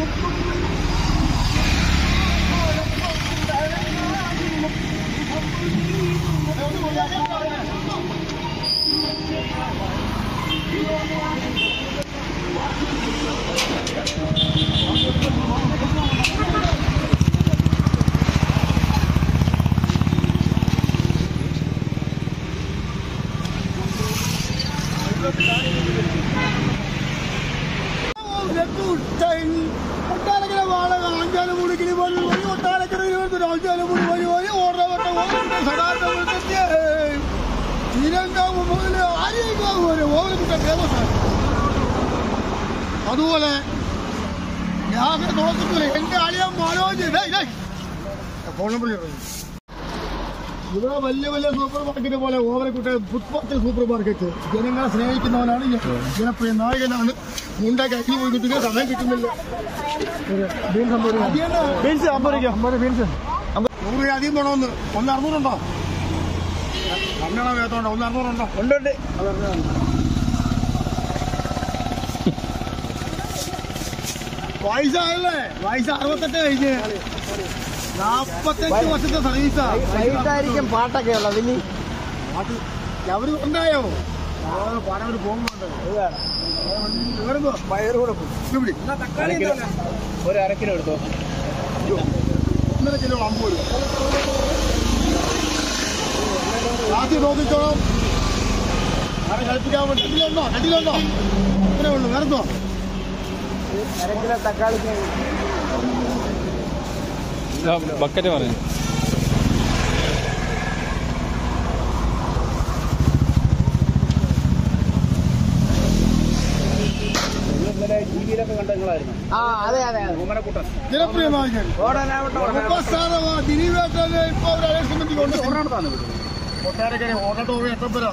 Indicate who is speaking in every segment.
Speaker 1: അതുപോലെ ഞാൻ നോക്കുന്നില്ല എന്റെ അളിയാൻ മനോജ് ഫോൺ നമ്പർ ഇവിടെ വലിയ വലിയ സൂപ്പർ മാർക്കറ്റ് പോലെ ഓവരക്കുട്ടെ ഫുട്പാത്തിൽ സൂപ്പർ മാർക്കറ്റ് ജനങ്ങളെ സ്നേഹിക്കുന്നവനാണ് ജനപ്രിയ നായകനാണ് മുണ്ടാക്കി അഗ്നി പോയി കിട്ടുക സമയം കിട്ടുന്നില്ല. ബീൻസ് 50 ബീൻസ് 100 അധികം വേണമെന്ന് 1 600 കണ്ണട വേത്തോണ്ടോ 1 600 ഉണ്ട് വയസ്സായല്ലേ വയസ്സ് 68 കഴിഞ്ഞ് 45 വർഷത്തെ സർവീസായിരിക്കും. പാട്ടൊക്കെ ഉള്ള പിന്നെ അവര് ഉണ്ടായോ പാടവര് പോകുന്നുണ്ട്. പയറുകൂടെ ഒരു 1/2 കിലോ എടുത്തോ. 1.5 കിലോ 50 രൂപ. ആദ്യം നോക്കിക്കോളാം. ആരെ കളിപ്പിക്കാൻ വേണ്ടിയിട്ടുണ്ടോ കട്ടിലുണ്ടോ ഇത്രേ ഉള്ളൂ. വേറെന്തോ 1/2 കിലോ തക്കാളി ബക്കറ്റ് പറഞ്ഞു. ടിവിയിലൊക്കെ കണ്ട നിങ്ങളായിരുന്നു. അതെ ജനപ്രിയ നായകൻ ദിലീപേട്ടനെ ഇപ്പൊ ഒരു അലക്ഷ്മി കൊണ്ട് കൊട്ടാരക്കര ഓട്ടോ എട്ടപ്പുര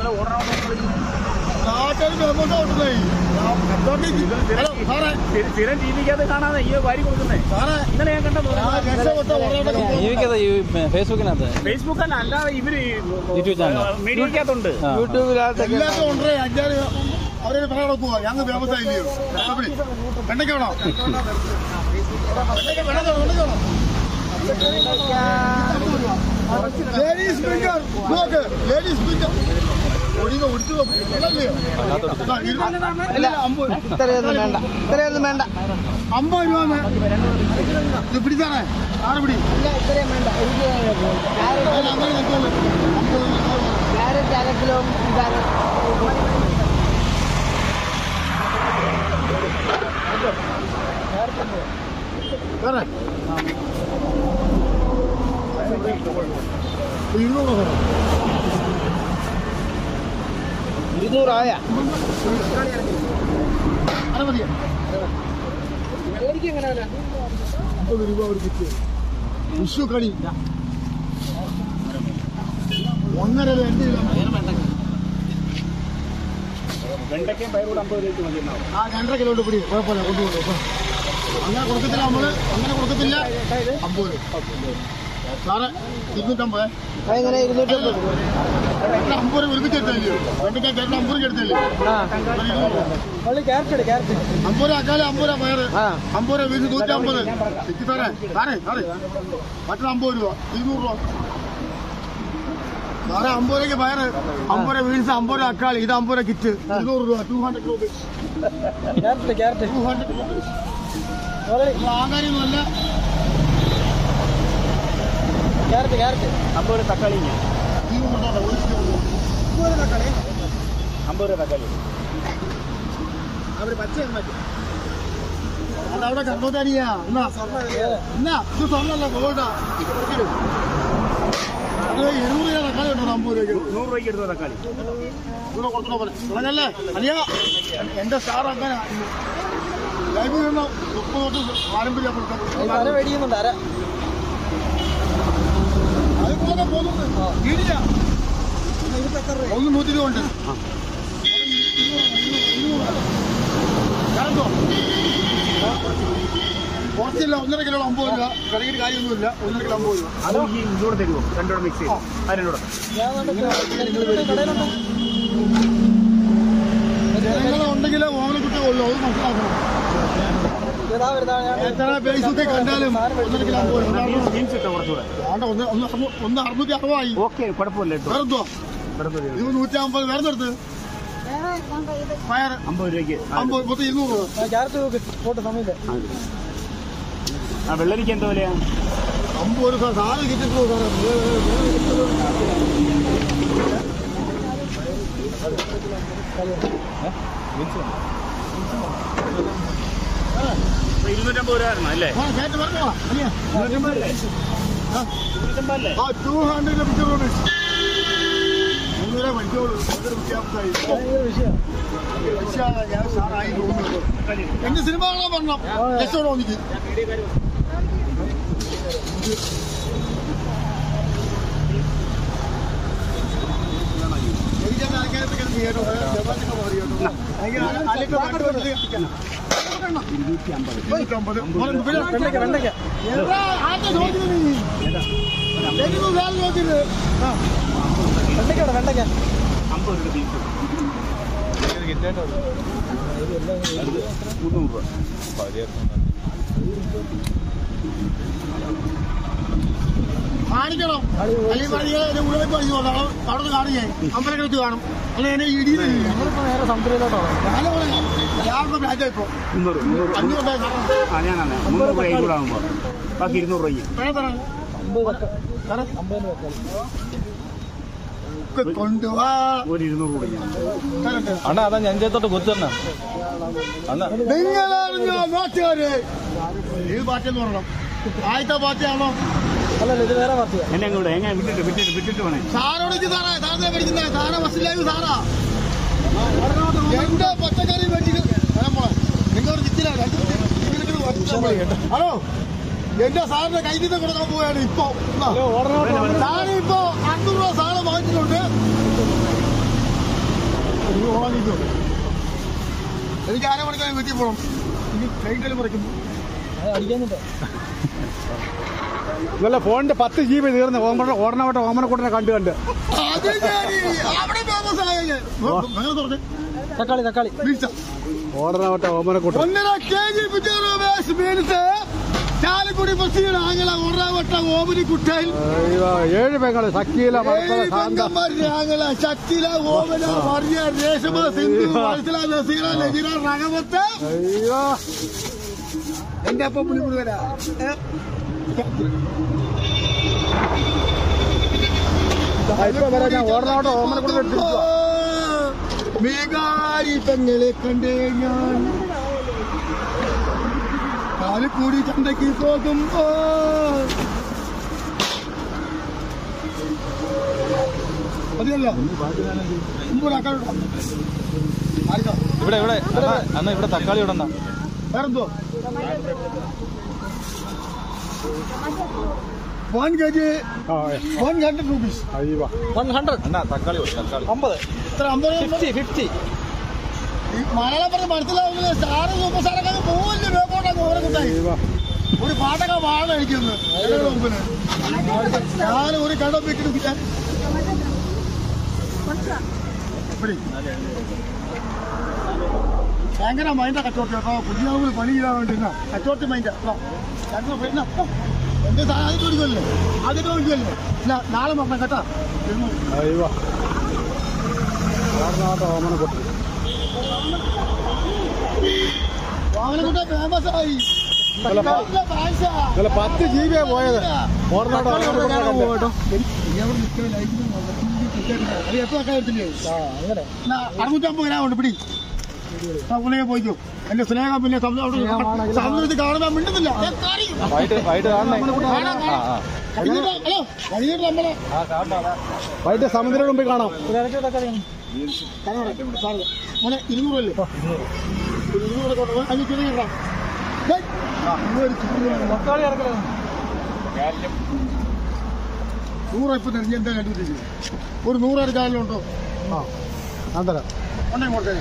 Speaker 1: സ്ഥിരം ടിവിക്കകത്ത് കാണാതെ ഈ വാരി കൊടുക്കുന്നേ ഇന്നലെ ഞാൻ കണ്ടത് ഫേസ്ബുക്കല്ല അല്ലാതെ ഇവര് മീഡിയക്കകത്തുണ്ട് യൂട്യൂബിലകത്ത് ഉണ്ട്. 5-6 അവരെ പറയാൻ പോവാ ഞങ്ങൾ വ്യവസായില്ലയോ വെണ്ടയ്ക്ക വേണോ ലേഡീസ് ഫിംഗർ നോക്ക് ലേഡീസ് ഫിംഗർ ഇത്രയൊന്നും വേണ്ട 50 രൂപ ഇത് പിടിച്ചാണേ 6 പിടി ക്യാരറ്റ് 1/2 കിലോ വേറെ 200 ആയ മതിയോ 50 രൂപ ഒരു കിറ്റ് വിഷു കണി 1.5 കിലോ വെണ്ടയ്ക്കും പയറൂടെ 50 രൂപയ്ക്ക് മതി. 2.5 കിലോ പിടി കുഴപ്പമില്ല കൊണ്ടുപോകും. അങ്ങനെ കൊടുക്കത്തില്ല നമ്മള് അങ്ങനെ കൊടുക്കത്തില്ല 50 രൂപ സാറേ 250 50 രൂപ ഒരുമിച്ചെടുത്തല്ലോ വെണ്ടയ്ക്ക ചേട്ടൻ 50 രൂപ എടുത്തല്ലേ 50 രൂപ അക്കാലം 50 രൂപ പയറ് 50 രൂപ വീട് 150 തെറ്റി സാറേ മറ്റൊരു 50 രൂപ 200 രൂപ സാറേ 50 രൂപയ്ക്ക് പയറ് 50 രൂപ വീഴ്ച 50 രൂപ അക്കാളി ഇത് 50 രൂപ കിറ്റ് 200 രൂപ 200 രൂപ ആകാര്യൊന്നുമല്ല. ക്യാരറ്റ് 50 രൂപ തക്കാളി 50 രൂപ തക്കാളി അവര് പച്ച അതവിടെ കണ്ടോട്ടാനിയാ എന്നാ ഇത് സ്വർണ്ണല്ല ഗോൾഡാ 700 രൂപ തക്കാളി ഉണ്ടോ 50 രൂപയ്ക്ക് 100 രൂപയ്ക്ക് എടുത്തോ തക്കാളി ഇവിടെ കൊടുക്കണോ പറഞ്ഞല്ലേ അനിയാ എന്റെ സ്റ്റാർ അങ്ങനെ ലൈവ് 30 തൊട്ട് പാരമ്പര്യ മേടിക്കുന്നുണ്ട് അതുപോലെ പോകുന്നുണ്ട് വീടില്ല 100 രൂപ ഉണ്ട് കുറച്ചില്ല 1.5 കിലോ 50 രൂപ കടയിൽ കാര്യമൊന്നുമില്ല 1.5 കിലോ 50 രൂപ അത് ഇതൂടെ തരുമോ രണ്ടോടെ മിക്സ് ചെയ്യും ജനങ്ങളുണ്ടെങ്കിലേ ഓവനക്കുട്ടി ഉള്ളൂ അത് മനസ്സിലാക്കണം എത്ര ഫേസ്ബുക്കിൽ കണ്ടാലും 1.5 കിലോ ഒന്ന് 660
Speaker 2: ഓക്കെ കുഴപ്പമില്ല.
Speaker 1: വേറെന്തോ ഇത് 150 വേറെ എടുത്ത് പയർ
Speaker 2: 50 രൂപയ്ക്ക്
Speaker 1: 200 രൂപ.
Speaker 2: വെള്ളരിക്ക് എന്താ വിലയാ?
Speaker 1: 50 രൂപ സാധനം കിട്ടിയിട്ടുള്ളൂ
Speaker 2: സാറേ. 250 രൂപ അല്ലേ?
Speaker 1: 250 rupees. എന്റെ സിനിമ കാണാൻ പറഞ്ഞോ രക്ഷോടോ എനിക്ക് കാണിക്കണം അല്ലെങ്കിൽ അവിടെ കാണുകയെ അമ്പലം വെച്ച് കാണും അല്ലെ എന്നെ ഇടിയിൽ സമുദ്രത്തിലോട്ടോ ഞാനിപ്പോ രാജായിപ്പോ
Speaker 2: 500 ബാക്കി 200 രൂപയ്ക്ക്
Speaker 1: കൊണ്ടുപോവാ
Speaker 2: ഒരു 200 രൂപ
Speaker 3: അണ്ണാ അതാ ഞഞ്ചത്തോട്ട് കൊച്ചണ്ണ
Speaker 1: നിങ്ങളാണ് നാട്ടുകാര് ഏത് പാർട്ടിയെന്ന് പറയണം ആദ്യത്തെ പാർട്ടിയാണോ
Speaker 3: അല്ലല്ല ഇത് വേറെ പാർട്ടിയാ
Speaker 2: എന്നെ അങ്ങോട്ട് എങ്ങനെ വിട്ടിട്ട് വേണേ
Speaker 1: സാറോട് സാറേ സാറിനെ പഠിക്കുന്നത് സാറാ ബസ്സിലായി സാറാ എന്റെ പച്ചക്കറി മേടിച്ചിട്ട് നിങ്ങളോട് ചിത്തിലാണ് ഹലോ എന്റെ സാറിന്റെ കയ്യിൽ നിന്ന് കൊടുക്കാൻ പോവുകയാണ് ഇപ്പൊ സാറ് ഇപ്പൊ 500 രൂപ സാധനം വാങ്ങിച്ചിട്ടുണ്ട് എനിക്ക് 1/2 മണിക്കൂർ വീട്ടിൽ പോകണം ഇനി ട്രെയിനിൽ പറിക്കുന്നു
Speaker 3: അടിക്കുന്നുണ്ടോ
Speaker 4: ഇതല്ല ഫോണിന്റെ 10 GB തീർന്ന് ഓടനവട്ട ഓമനക്കൂട്ടനെ കണ്ട്
Speaker 3: തക്കാളി
Speaker 4: ഓടനവട്ട ഓമനക്കൂട്ടൻ
Speaker 1: 1.5 kg മീൻസ് ചാലക്കുടി ബസ്സിയുടെ ആംഗല ഓടനവട്ട ഓമനിക്കുട്ടൻ
Speaker 4: 7 പെങ്ങള് സക്കീല
Speaker 1: ആംഗല ശക്തില ഓമന മറിയ രേഷമ സിന്ധു വത്സല നസീറ നജിറ റഹമത്ത് എന്റെ അപ്പം പുളിമുടി വരാ
Speaker 4: ഓടനവട്ട ഓമനക്കൂട്ടൻ
Speaker 1: മേഘാരി പെങ്ങളെ കണ്ടേ ഞാൻ ചാലക്കുടി ചന്തയ്ക്ക് പോകുമ്പോ മതിയല്ലോ
Speaker 3: ഇവിടെ അന്ന് ഇവിടെ തക്കാളി ഇടണ്ട
Speaker 1: വേറെന്തോ 1 kg 100 rupees
Speaker 3: 100 അണ്ണാ തക്കാളി 50
Speaker 1: എത്ര 50 മലയാളം പറഞ്ഞ് മനസ്സിലാവുന്നത് സാറ് സൂപ്പർ സാറൊക്കെ പോവല്ലേ വേപ്പോണ്ടാക്കി ഓരോ കുട്ടായി ഒരു പാട്ടൊക്കെ വാഴ കഴിക്കുന്നു മുമ്പിന് ഞാൻ ഒരു കട വെക്കിട്ട് ഭയങ്കര മൈൻഡാ കച്ചവടം കേട്ടോ കുഞ്ഞാവുകൾ പണി ചെയ്യാൻ വേണ്ടി കച്ചവടത്തി മൈൻഡാ എന്റെ ആദ്യം ചോദിക്കുമല്ലേ ആദ്യം ചോദിക്കുമല്ലേ നാളെ നോക്കാം കേട്ടാ
Speaker 4: ഓടനവട്ട ഓമനക്കൂട്ടൻ
Speaker 1: വാങ്ങനക്കുട്ട ഫേമസ് ആയി
Speaker 4: 10 GB പോയത് ഓടനവട്ട ഓമനക്കൂട്ടൻ
Speaker 1: എത്ര എടുത്തില്ലേ 650 ഗ്രാം ഉണ്ട് പിടി പുള്ളിയെ പോയിക്കോ എന്റെ സ്നേഹം പിന്നെ സമുദ്രത്തിൽ കാണുമ്പോൾ മിണ്ടുന്നില്ല
Speaker 4: വൈകിട്ട് സമുദ്രം മുമ്പിൽ കാണാം
Speaker 1: മോനെ 200 അല്ലേ 200 കൊണ്ടുപോകാൻ അതിന് ചെറിയ
Speaker 3: തക്കാളി ഇറക്കലോ
Speaker 1: 100 ഇപ്പൊ ഞാൻ എന്താ കണ്ടുപിടിച്ചത് ഒരു 100 എടുക്കാനുണ്ടോ
Speaker 4: ഞാൻ തരാം
Speaker 1: ഉണ്ടെങ്കിൽ കൊടുത്തേ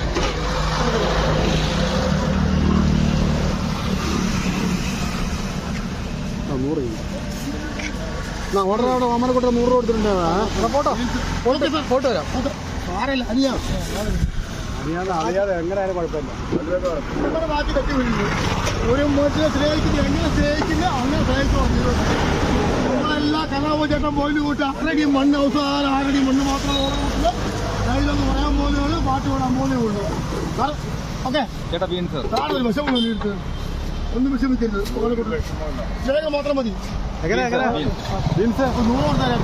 Speaker 4: 100 ഓടനവട്ട ഓമനക്കൂട്ടൻ 100 കൊടുത്തിട്ടുണ്ട്
Speaker 1: ഫോട്ടോ വരാം സാരല്ല അനിയാ
Speaker 4: അറിയാതെ എങ്ങനെയായാലും കുഴപ്പമില്ല.
Speaker 1: നമ്മുടെ ബാക്കി തെറ്റി വീഴുന്നു. ഒരു മനുഷ്യനെ സ്നേഹിക്കുന്നത് എങ്ങനെ സ്നേഹിക്കില്ല അങ്ങനെ സ്നേഹിച്ചു. നമ്മളെല്ലാം കലാപചേട്ടൻ പോയിന്റ് കൂട്ടി 6 മണ്ണ് അവസാനം 6 മണ്ണ് മാത്രം ഓർമ്മ കയ്യിലൊന്ന് പറയാൻ പോലെ ഉള്ളൂ, പാട്ട് വിടാൻ പോലെ ഉള്ളൂ. ഓക്കെ
Speaker 3: ചേട്ടാ ബീൻസ്
Speaker 1: സാറ് ഒരു വിഷമം എടുത്ത് ഒന്നും വിഷമിക്കരുത്. സ്നേഹം മാത്രം മതി.
Speaker 4: എങ്ങനെ ബീൻസ്
Speaker 1: 100 കൊടുത്താലും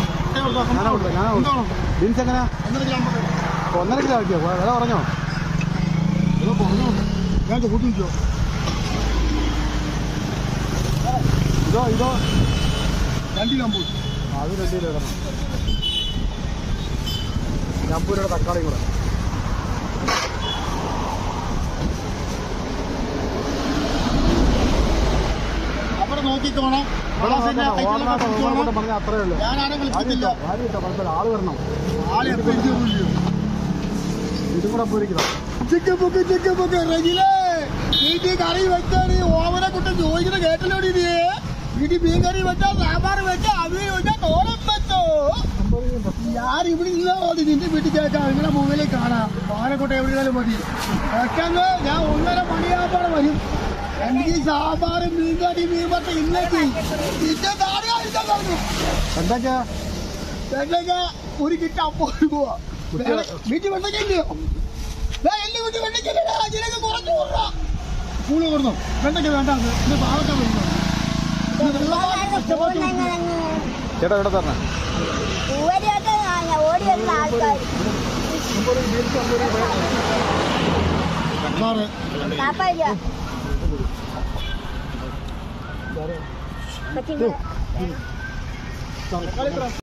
Speaker 4: ബീൻസ് എങ്ങനെയാ?
Speaker 1: 1.5 കിലോ
Speaker 4: 1.5 കിലോ ആക്കിയോ? വില പറഞ്ഞോ?
Speaker 1: ഞാൻ കൂട്ടിച്ചോ.
Speaker 4: ഇതോ
Speaker 1: 2 കിലോ
Speaker 4: അത് 2 കിലോ ഇടണം. ജമ്പൂരുടെ തക്കാളിയും കൂടെ.
Speaker 1: അവിടെ നോക്കിക്കോണം.
Speaker 4: പറഞ്ഞ അത്രേ ഉള്ളൂ.
Speaker 1: ഞാനാരും വിളിച്ചിട്ടില്ല.
Speaker 4: ആള് വരണം.
Speaker 1: ആളെ എപ്പോഴും
Speaker 4: ഇതും കൂടെ പൂരിക്കണം.
Speaker 1: ചിക്കൻ പൊക്ക് റെജിലേ വീട്ടിൽ കറി വെച്ചാൽ ഓവനെ കുട്ടി ചോദിക്കുന്ന കേട്ടല്ലോടി നീ. വീട്ടിൽ മീൻ കറി വെച്ചാ സാമ്പാർ വെച്ചാ അവിയൽ വെച്ചാ തോരൻ വെച്ചോ. ഞാൻ ഇവിടെ ഇല്ല മതി. നിന്റെ വീട്ടിൽ കേൾക്കാം. നിങ്ങളുടെ മുകളിൽ കാണാം. ഓവനെക്കുട്ടി എവിടെയാലും മതി. വെക്കന്ന് ഞാൻ 1.5 മണിയാകുമ്പോൾ വരും. എനിക്ക് സാമ്പാർ മീൻ കറി മീൻ പറ്റ ഇല്ലെങ്കിൽ
Speaker 4: എന്തൊക്കെയാ?
Speaker 1: വെണ്ടയ്ക്ക 1 കിറ്റ് 50 രൂപ. വീട്ടിൽ വെണ്ടയ്ക്കല്ലയോ? എന്റെ വീട്ടിൽ വെണ്ടയ്ക്കല്ലേ? അതിലേക്ക് കുറച്ചു കൊടുക്കാം. കൂള് കൊടുന്നോ? വെണ്ടയ്ക്ക വേണ്ട. ഇത് പാവക്ക വരുന്നു.
Speaker 3: ചേട്ടാ ഇവിടെ പറഞ്ഞ
Speaker 1: സാറ്